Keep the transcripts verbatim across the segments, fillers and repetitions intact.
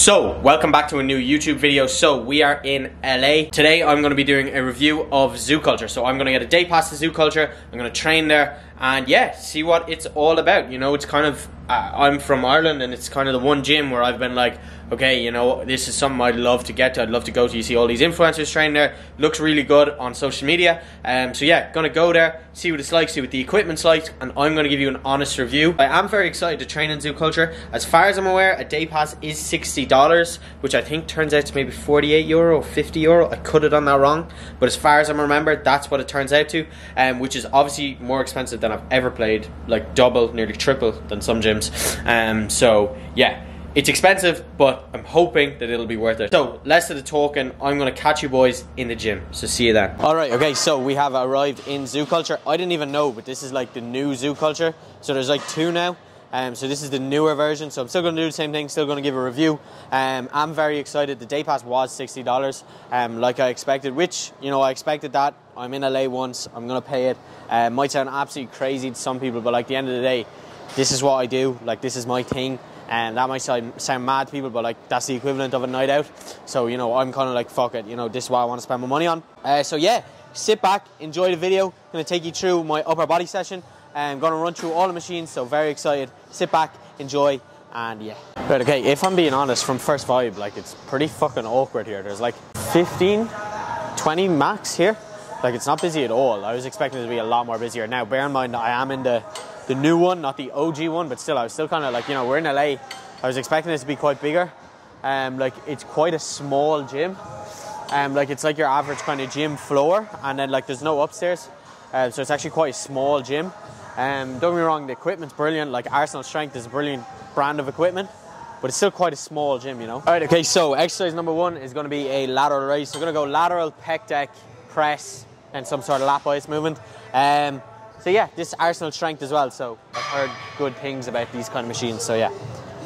So, welcome back to a new YouTube video. So, we are in L A. Today, I'm going to be doing a review of Zoo Culture. So, I'm going to get a day pass to Zoo Culture. I'm going to train there and yeah, see what it's all about. You know, it's kind of, uh, I'm from Ireland and it's kind of the one gym where I've been like, okay, you know, this is something I'd love to get to. I'd love to go to. You see all these influencers training there. Looks really good on social media. Um, so yeah, going to go there, see what it's like, see what the equipment's like, and I'm going to give you an honest review. I am very excited to train in Zoo Culture. As far as I'm aware, a day pass is sixty dollars, which I think turns out to maybe forty-eight euro or fifty euro. I could have done that wrong, but as far as I'm remembered, that's what it turns out to, um, which is obviously more expensive than I've ever played, like double, nearly triple than some gyms. Um, so yeah. It's expensive, but I'm hoping that it'll be worth it. So, less of the talking, I'm going to catch you boys in the gym. So, see you then. Alright, okay, so we have arrived in Zoo Culture. I didn't even know, but this is like the new Zoo Culture. So, there's like two now. Um, so, this is the newer version. So, I'm still going to do the same thing, still going to give a review. Um, I'm very excited. The day pass was sixty dollars, um, like I expected, which, you know, I expected that. I'm in L A once, I'm going to pay it. Uh, might sound absolutely crazy to some people, but like, at the end of the day, this is what I do. Like, this is my thing. And that might sound, sound mad to people, but like that's the equivalent of a night out. So, you know, I'm kind of like, fuck it, you know, this is what I want to spend my money on. Uh, so yeah, sit back, enjoy the video. I'm going to take you through my upper body session. I'm going to run through all the machines, so very excited. Sit back, enjoy, and yeah. Right, okay, if I'm being honest, from first vibe, like it's pretty fucking awkward here. There's like fifteen, twenty max here. Like it's not busy at all. I was expecting it to be a lot more busier. Now, bear in mind, I am in the the new one, not the O G one, but still I was still kind of like, you know, we're in L A. I was expecting it to be quite bigger. Um, like it's quite a small gym. Um, like it's like your average kind of gym floor, and then like there's no upstairs. Uh, so it's actually quite a small gym. Um, don't get me wrong, the equipment's brilliant. Like Arsenal Strength is a brilliant brand of equipment, but it's still quite a small gym, you know. All right, okay, so exercise number one is going to be a lateral raise. So we're going to go lateral, pec deck, press, and some sort of lat bias movement. Um, So yeah, this Arsenal Strength as well, so I've heard good things about these kind of machines, so yeah.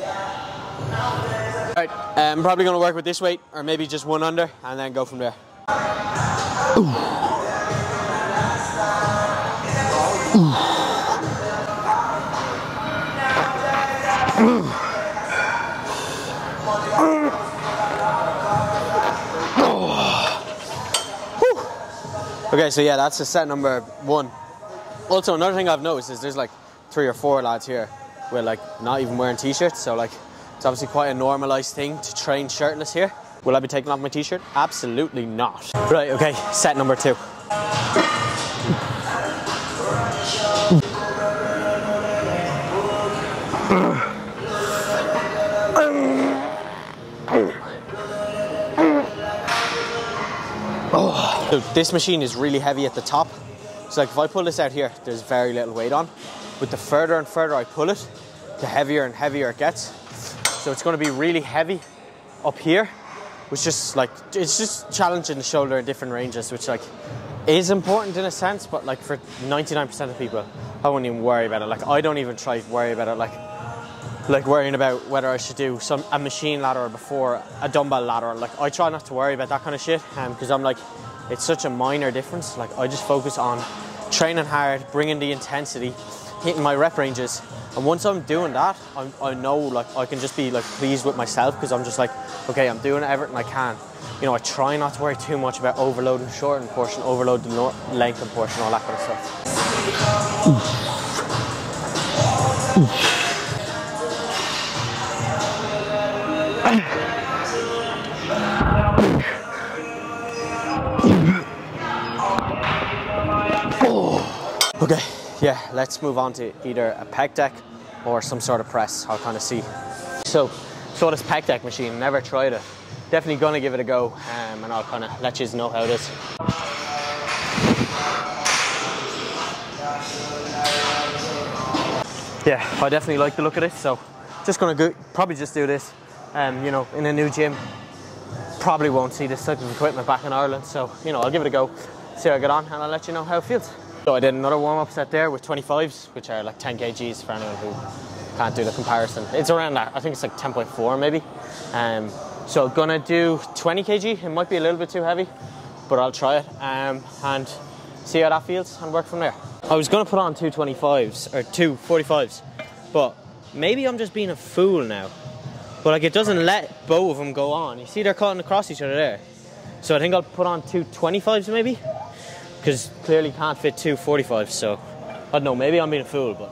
Alright, I'm probably going to work with this weight, or maybe just one under, and then go from there. Ooh. Ooh. Ooh. Oh. Okay, so yeah, that's a set number one. Also, another thing I've noticed is there's like three or four lads here with like not even wearing t-shirts, so like it's obviously quite a normalised thing to train shirtless here. Will I be taking off my t-shirt? Absolutely not. Right, okay, set number two. So this machine is really heavy at the top. So like if I pull this out here, there's very little weight on. But the further and further I pull it, the heavier and heavier it gets. So it's going to be really heavy up here, which just like, it's just challenging the shoulder in different ranges, which like is important in a sense, but like for ninety-nine percent of people, I wouldn't even worry about it. Like I don't even try to worry about it, like like worrying about whether I should do some a machine lateral before a dumbbell lateral. Like I try not to worry about that kind of shit, um, because I'm like, it's such a minor difference. Like I just focus on training hard, bringing the intensity, hitting my rep ranges, and once I'm doing that, I'm, I know like I can just be like pleased with myself, because I'm just like, okay, I'm doing everything I can. You know, I try not to worry too much about overloading shorten portion, overload the lengthen portion, all that kind of stuff. Ooh. Ooh. Okay, yeah, let's move on to either a pec deck or some sort of press. I'll kind of see. So, so this pec deck machine, never tried it. Definitely gonna give it a go, um, and I'll kind of let you know how it is. Yeah, I definitely like the look of it, so just gonna go, probably just do this. Um, you know, in a new gym, probably won't see this type of equipment back in Ireland, so you know, I'll give it a go, see how I get on, and I'll let you know how it feels. So I did another warm-up set there with twenty-fives, which are like ten kilograms for anyone who can't do the comparison. It's around that, I think it's like ten point four maybe. Um, so I'm gonna do twenty kilograms, it might be a little bit too heavy, but I'll try it um, and see how that feels and work from there. I was gonna put on two twenty-fives, or two forty-fives, but maybe I'm just being a fool now. but like it doesn't let both of them go on. You see they're cutting across each other there. So I think I'll put on two twenty-fives maybe, because clearly can't fit two forty-fives, so I don't know, maybe I'm being a fool, but.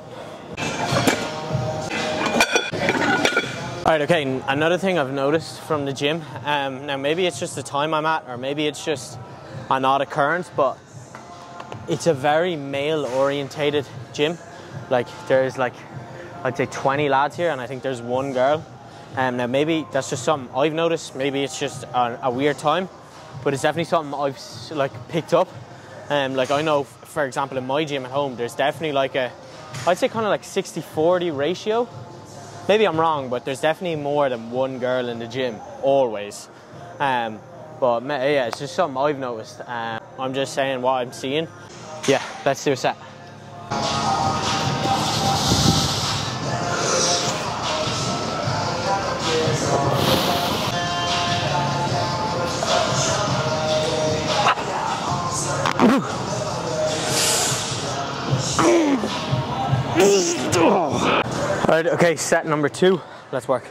Alright, okay, another thing I've noticed from the gym, um, now maybe it's just the time I'm at, or maybe it's just an odd occurrence, but it's a very male orientated gym. Like there's like, I'd say twenty lads here, and I think there's one girl. Um, now maybe that's just something I've noticed, maybe it's just a, a weird time, but it's definitely something I've like picked up. Um, like I know, for example, in my gym at home, there's definitely like a, I'd say kind of like sixty forty ratio. Maybe I'm wrong, but there's definitely more than one girl in the gym, always. Um, but yeah, it's just something I've noticed. Um, I'm just saying what I'm seeing. Yeah, let's do a set. Alright, okay, set number two. Let's work.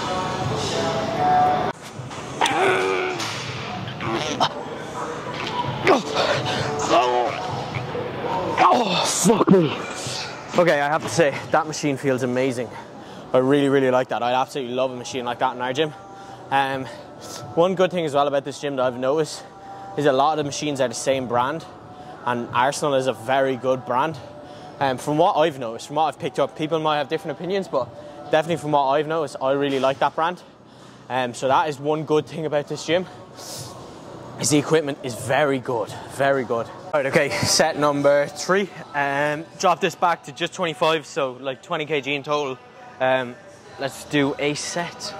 Oh, fuck me. Okay, I have to say, that machine feels amazing. I really, really like that. I absolutely love a machine like that in our gym. Um, one good thing as well about this gym that I've noticed is a lot of the machines are the same brand, and Arsenal is a very good brand. Um, from what I've noticed, from what I've picked up, people might have different opinions, but definitely from what I've noticed, I really like that brand. Um, so that is one good thing about this gym, is the equipment is very good, very good. Right, okay, set number three. Um, drop this back to just twenty-five, so like twenty kilograms in total. Um, let's do a set.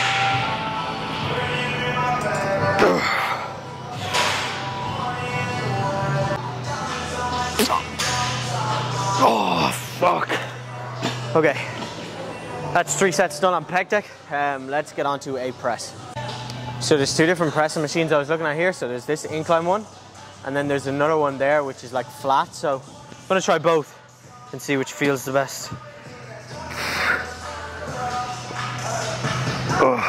Oh, fuck. Okay, that's three sets done on pec deck. Um, let's get on to a press. So there's two different pressing machines I was looking at here. So there's this incline one, and then there's another one there which is like flat. So I'm gonna try both and see which feels the best. Oh.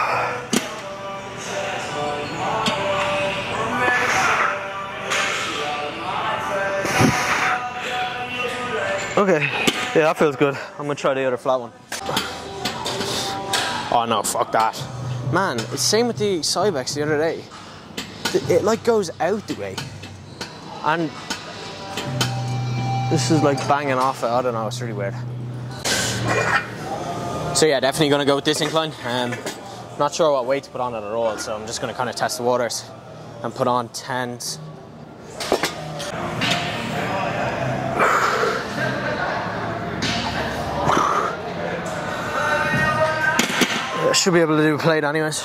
Okay, yeah, that feels good. I'm gonna try the other flat one. Oh no, fuck that. Man, it's same with the Cybex the other day. It, it like goes out the way. And this is like banging off it. I don't know, it's really weird. So yeah, definitely gonna go with this incline. Um, not sure what weight to put on it at all, so I'm just gonna kind of test the waters and put on tens. Should be able to do a plate anyways.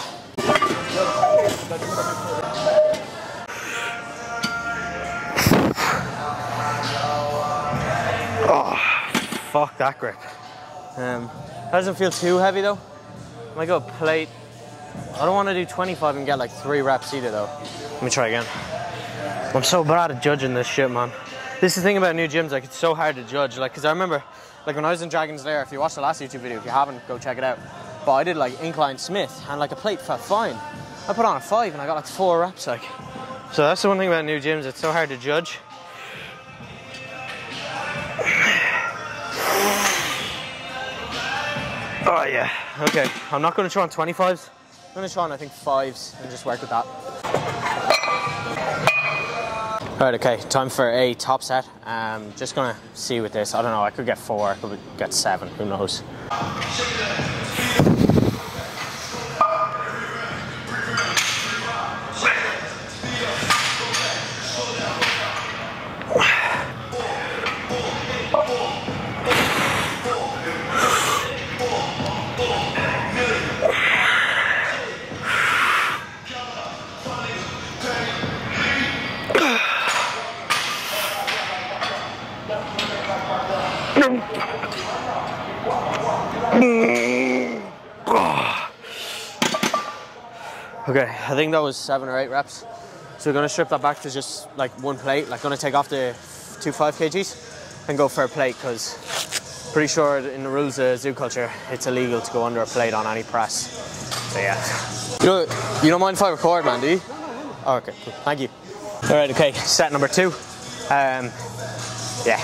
Oh, fuck that grip. Um, that doesn't feel too heavy though. I might go a plate. I don't want to do twenty-five and get like three reps either though. Let me try again. I'm so bad at judging this shit, man. This is the thing about new gyms, like it's so hard to judge. Like, cause I remember, like when I was in Dragon's Lair, if you watched the last YouTube video, if you haven't, go check it out. But I did like incline Smith, and like a plate felt fine. I put on a five and I got like four reps, like. So that's the one thing about new gyms, it's so hard to judge. Oh yeah, okay. I'm not gonna try on twenty-fives. I'm gonna try on I think fives and just work with that. Alright, okay, time for a top set. Um, just gonna see with this. I don't know, I could get four, I could get seven, who knows. Okay, I think that was seven or eight reps. So we're gonna strip that back to just like one plate. Like gonna take off the two five kgs and go for a plate, because pretty sure in the rules of Zoo Culture, it's illegal to go under a plate on any press. So yeah. You know, you don't mind if I record, man, do you? Oh, okay, cool. Thank you. All right, okay, set number two. Um, yeah.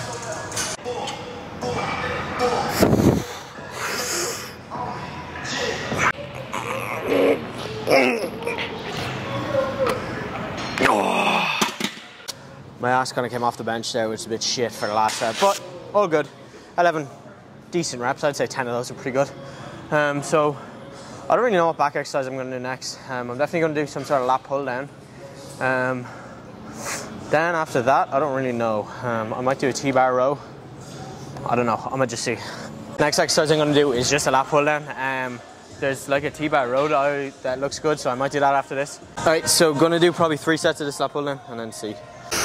My ass kind of came off the bench there, which is a bit shit for the last set, but all good. eleven decent reps. I'd say ten of those are pretty good. Um, so I don't really know what back exercise I'm going to do next. Um, I'm definitely going to do some sort of lat pull down. Um, then after that, I don't really know. Um, I might do a T-bar row. I don't know. I might just see. Next exercise I'm going to do is just a lat pull down. Um, there's like a T-bar row that, I, that looks good, so I might do that after this. All right, so going to do probably three sets of this lat pull down and then see.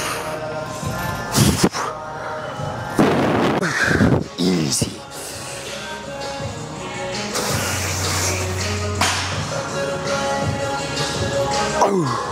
Easy. Oh.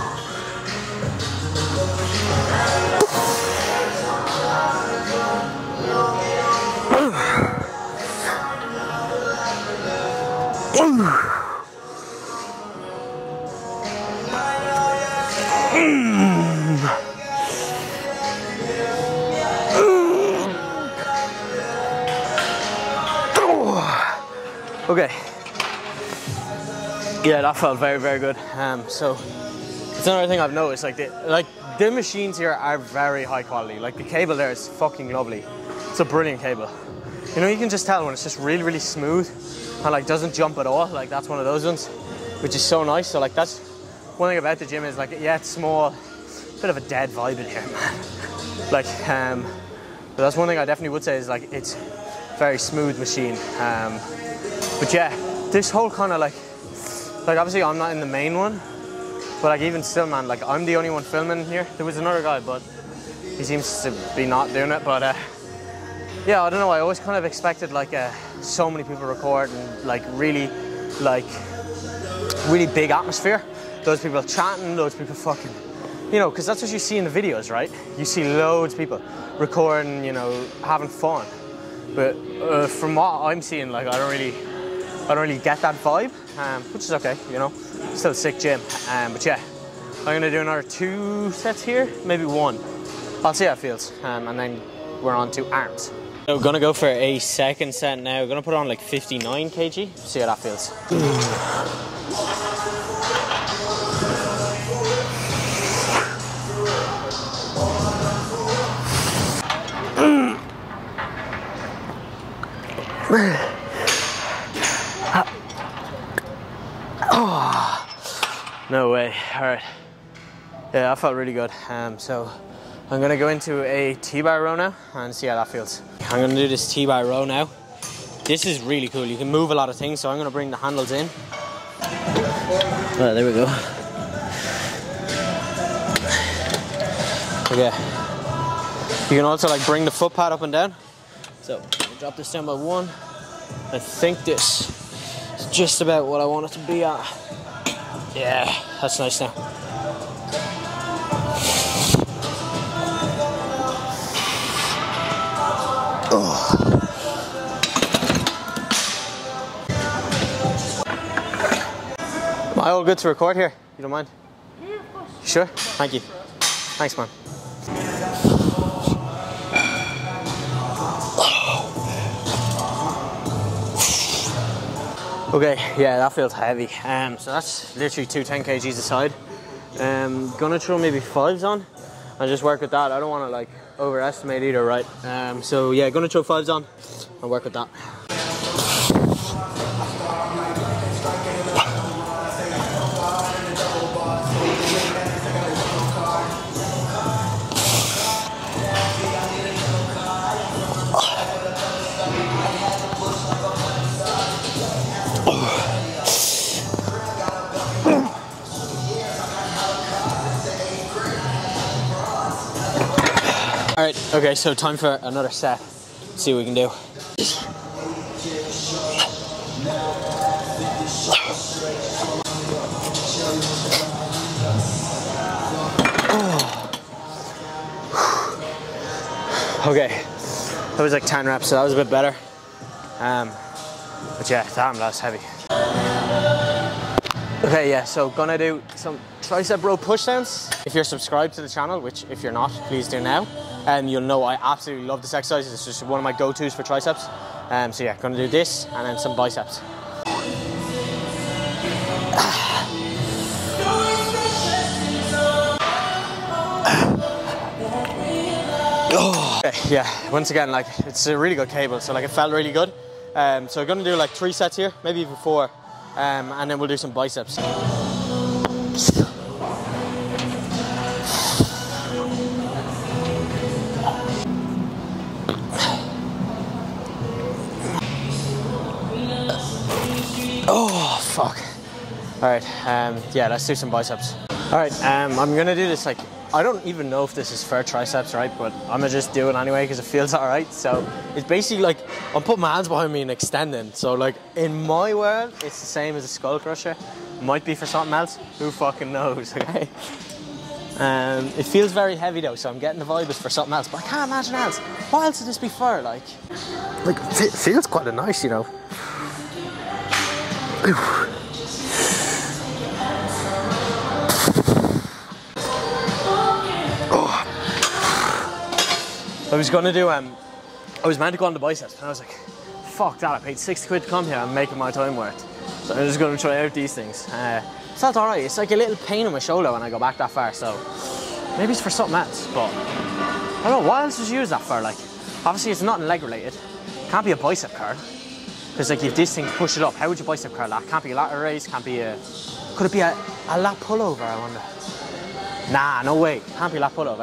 Okay. Yeah, that felt very, very good. Um, so it's another thing I've noticed. Like the like the machines here are very high quality. Like the cable there is fucking lovely. It's a brilliant cable. You know, you can just tell when it's just really, really smooth and like doesn't jump at all. Like that's one of those ones, which is so nice. So like that's one thing about the gym is like, yeah, it's small, bit of a dead vibe in here, man. Like, um, but that's one thing I definitely would say is like it's very smooth machine. Um, But yeah, this whole kind of like, like obviously I'm not in the main one, but like even still, man, like I'm the only one filming here. There was another guy, but he seems to be not doing it. But uh, yeah, I don't know. I always kind of expected like uh, so many people record and like really, like really big atmosphere. Those people chatting, those people fucking, you know, because that's what you see in the videos, right? You see loads of people recording, you know, having fun. But uh, from what I'm seeing, like I don't really. I don't really get that vibe, um, which is okay, you know, still a sick gym. Um, but yeah, I'm gonna do another two sets here, maybe one. I'll see how it feels, um, and then we're on to arms. So we're gonna go for a second set now. We're gonna put on like fifty-nine kilograms, see how that feels. No way. All right. Yeah, that felt really good. Um, so I'm gonna go into a T-bar row now and see how that feels. I'm gonna do this T-bar row now. This is really cool. You can move a lot of things, so I'm gonna bring the handles in. Oh, there we go. Okay. You can also like bring the foot pad up and down. So I'll drop this down by one. I think this is just about what I want it to be at. Yeah, that's nice now. Oh. Am I all good to record here? You don't mind? Yeah, of course. Sure? Thank you. Thanks, man. Okay, yeah, that feels heavy. Um, so that's literally two ten kilograms aside. Um, gonna throw maybe fives on and just work with that. I don't want to like overestimate either, right? Um, so yeah, gonna throw fives on and work with that. All right, okay, so time for another set. Let's see what we can do. Okay, that was like ten reps, so that was a bit better. Um, but yeah, damn, that was heavy. Okay, yeah, so gonna do some tricep row pushdowns. If you're subscribed to the channel, which if you're not, please do now, and um, you'll know I absolutely love this exercise. It's just one of my go-tos for triceps. Um, so yeah, gonna do this and then some biceps. Okay, yeah, once again, like, it's a really good cable, so like it felt really good. Um, so I'm gonna do like three sets here, maybe even four. Um, and then we'll do some biceps. Oh, fuck. Alright, um, yeah, let's do some biceps. Alright, um, I'm gonna do this, like, I don't even know if this is for triceps, right? But I'm gonna just do it anyway because it feels alright. So it's basically like I'm putting my hands behind me and extending. So like in my world, it's the same as a skull crusher. Might be for something else. Who fucking knows? Okay. Um, it feels very heavy though, so I'm getting the vibe it's for something else. But I can't imagine else. What else would this be for? Like, like it feels quite nice, you know. I was gonna do, um, I was meant to go on the biceps, and I was like, fuck that, I paid sixty quid to come here, I'm making my time worth. So I'm just gonna try out these things. Uh, it felt alright, it's like a little pain in my shoulder when I go back that far, so maybe it's for something else, but I don't know, what else would you use that for? Like, obviously it's nothing leg related, can't be a bicep curl, because like you have this thing to push it up, how would you bicep curl that? Can't be a lateral raise, can't be a, could it be a, a lat pullover, I wonder? Nah, no way, can't be a lat pullover.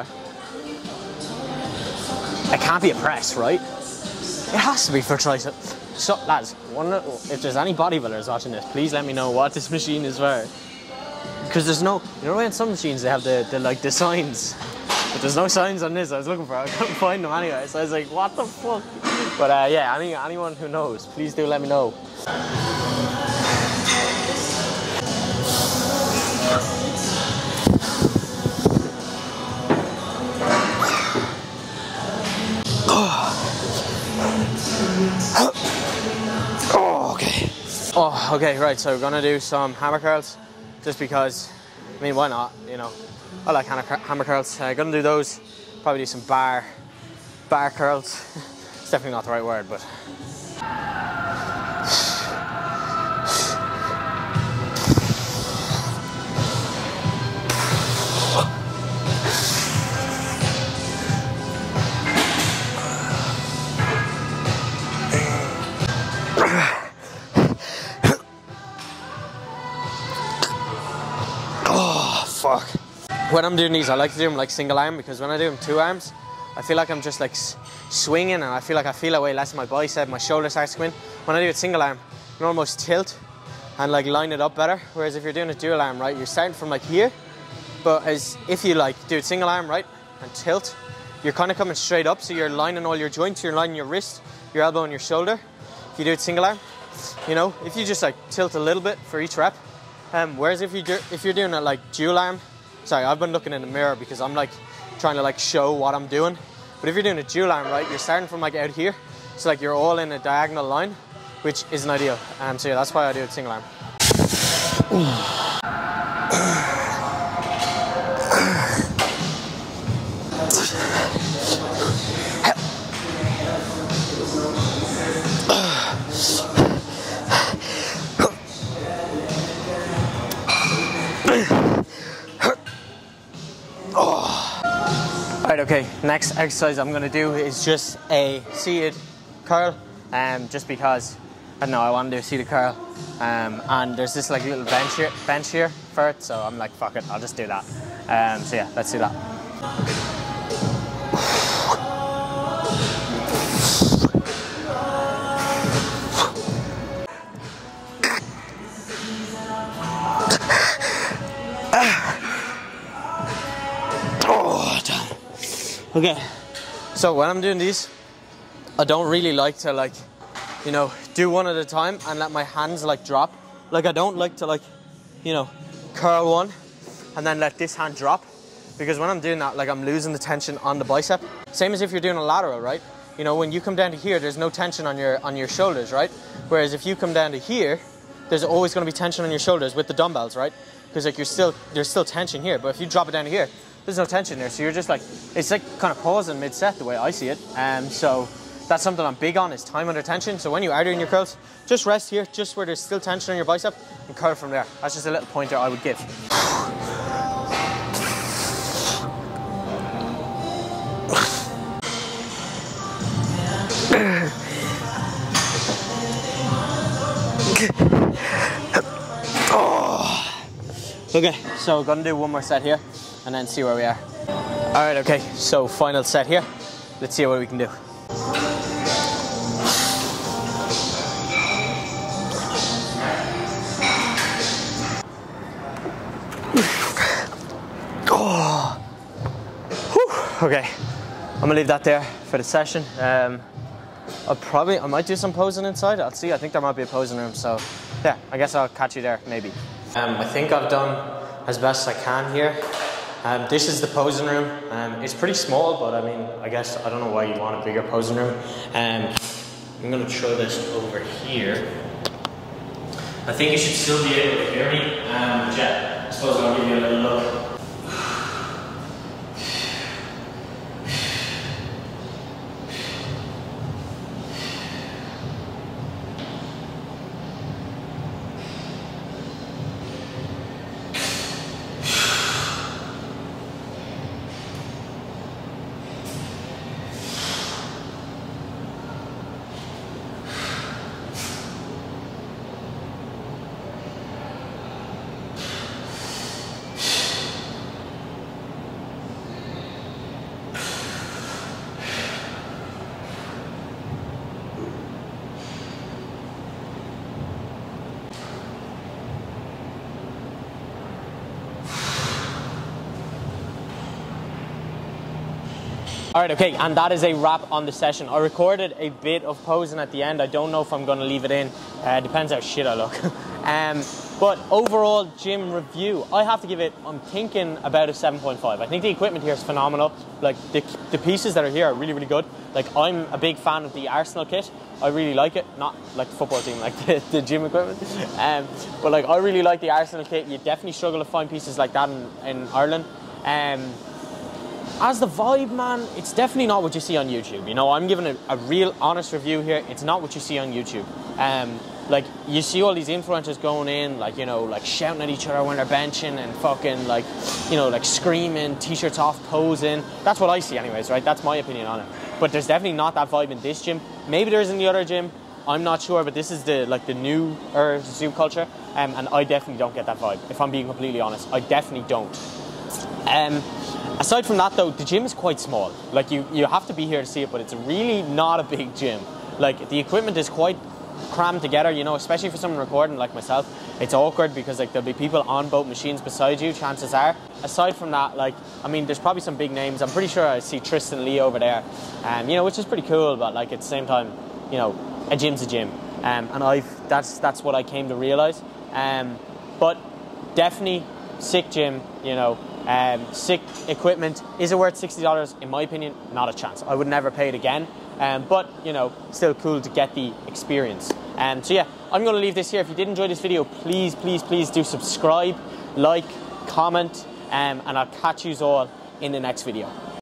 It can't be a press, right? It has to be for tricep. So, lads, wonder if there's any bodybuilders watching this, please let me know what this machine is for. Because there's no, you know, in some machines they have the, the like the signs, but there's no signs on this. I was looking for it, I couldn't find them anyway. So I was like, what the fuck? But uh, yeah, any anyone who knows, please do let me know. Oh, okay. Oh, okay, right, so we're gonna do some hammer curls, just because, I mean, why not, you know, I like hammer curls. I'm uh, gonna do those, probably do some bar, bar curls. It's definitely not the right word, but. Fuck. When I'm doing these, I like to do them like single arm, because when I do them two arms, I feel like I'm just like swinging, and I feel like I feel away less in my bicep, my shoulder starts to go in. When I do it single arm, you can almost tilt and like line it up better. Whereas if you're doing a dual arm, right, you're starting from like here, but as if you like do it single arm, right, and tilt, you're kind of coming straight up, so you're lining all your joints, you're lining your wrist, your elbow and your shoulder. If you do it single arm, you know, if you just like tilt a little bit for each rep. Um, whereas if you do, if you're doing it like dual arm, sorry, I've been looking in the mirror because I'm like trying to like show what I'm doing. But if you're doing a dual arm, right, you're starting from like out here, so like you're all in a diagonal line, which isn't ideal. Um, so yeah, that's why I do it single arm. Right, okay, next exercise I'm gonna do is just a seated curl, um, just because, I don't know, I want to do a seated curl, um, and there's this like little bench here, bench here for it, so I'm like, fuck it, I'll just do that. Um, so yeah, let's do that. Oh, damn. Okay, so when I'm doing these, I don't really like to like, you know, do one at a time and let my hands like drop. Like I don't like to like, you know, curl one and then let this hand drop, because when I'm doing that, like I'm losing the tension on the bicep. Same as if you're doing a lateral, right? You know, when you come down to here, there's no tension on your on your shoulders, right? Whereas if you come down to here, there's always going to be tension on your shoulders with the dumbbells, right? Because like you're still there's still tension here, but if you drop it down to here, there's no tension there. So you're just like, it's like kind of pausing mid-set the way I see it. Um, so that's something I'm big on, is time under tension. So when you are doing your curls, just rest here, just where there's still tension on your bicep, and curl from there. That's just a little pointer I would give. Okay, so we're gonna do one more set here and then see where we are. All right, okay, so final set here. Let's see what we can do. Oh. Whew. Okay, I'm gonna leave that there for the session. Um, I'll probably, I might do some posing inside. I'll see, I think there might be a posing room, so yeah, I guess I'll catch you there, maybe. Um, I think I've done as best I can here. Um, this is the posing room. Um, it's pretty small, but I mean, I guess, I don't know why you want a bigger posing room. Um, I'm gonna throw this over here. I think you should still be able to hear me. Um, yeah, I suppose I'll give you a little look. Alright, okay, and that is a wrap on the session. I recorded a bit of posing at the end. I don't know if I'm going to leave it in. Uh, depends how shit I look. um, but overall gym review, I have to give it, I'm thinking about a seven point five. I think the equipment here is phenomenal. Like, the, the pieces that are here are really, really good. Like, I'm a big fan of the Arsenal kit. I really like it. Not like the football team, like the, the gym equipment. Um, but like, I really like the Arsenal kit. You definitely struggle to find pieces like that in, in Ireland. Um, As the vibe, man, it's definitely not what you see on YouTube. You know, I'm giving a, a real honest review here. It's not what you see on YouTube. Um, like, you see all these influencers going in, like, you know, like shouting at each other when they're benching and fucking, like, you know, like screaming, t-shirts off, posing. That's what I see anyways, right? That's my opinion on it. But there's definitely not that vibe in this gym. Maybe there is in the other gym. I'm not sure, but this is the, like, the new er, Zoom culture. Um, and I definitely don't get that vibe, if I'm being completely honest. I definitely don't. Um... Aside from that though, the gym is quite small. Like, you, you have to be here to see it, but it's really not a big gym. Like, the equipment is quite crammed together, you know, especially for someone recording like myself. It's awkward because like there'll be people on both machines beside you, chances are. Aside from that, like, I mean, there's probably some big names. I'm pretty sure I see Tristan Lee over there, um, you know, which is pretty cool, but like at the same time, you know, a gym's a gym. Um, and I've, that's, that's what I came to realize. Um, but definitely sick gym, you know. Um, sick equipment. Is it worth sixty dollars? In my opinion, not a chance. I would never pay it again. Um, but, you know, still cool to get the experience. Um, so yeah, I'm going to leave this here. If you did enjoy this video, please, please, please do subscribe, like, comment, um, and I'll catch you all in the next video.